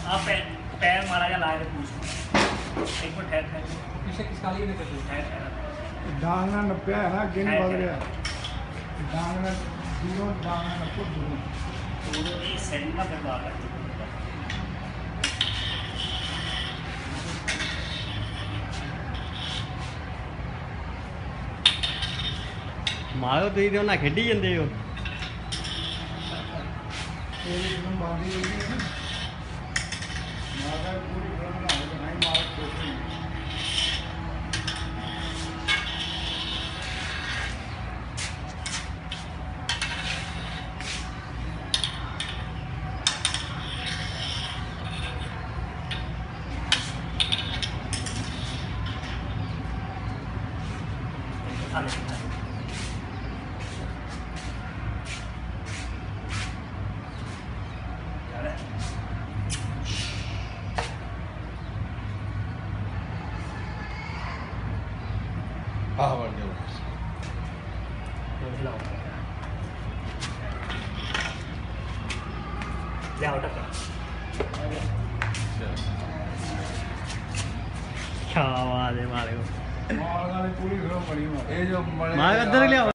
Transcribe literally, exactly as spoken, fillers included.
आप पैर पैर मारा जा लाए पूछ एक मिनट ठहर ठहर पीछे किस काली में करते ठहर ठहर डांग ना नप्या है ना गिन बदल गया डांग ना दूरों डांग ना नप्पो दूरों तो ये सेट ना करवा कर ਮਾਰੋ ਤੁਸੀਂ ਤੇ ਉਹਨਾਂ ਖੇਡੀ ਜਾਂਦੇ ਹੋ ਇਹ ਨੂੰ ਬਾਦੀ ਹੋਈ ਹੈ ਮਾਦਾ ਪੂਰੀ ਫਿਲਮ ਬਣਾ ਕੇ ਨਹੀਂ ਮਾਰ ਕੋਸ਼ਿਸ਼ हाँ बन गया जाओ टक्कर क्या आवाज है मारे को ਮਾਰ ਵਾਲੀ ਪੂਰੀ ਫਿਲਮ ਬਣੀ ਮਾਰ ये जो मार अंदर ले आओ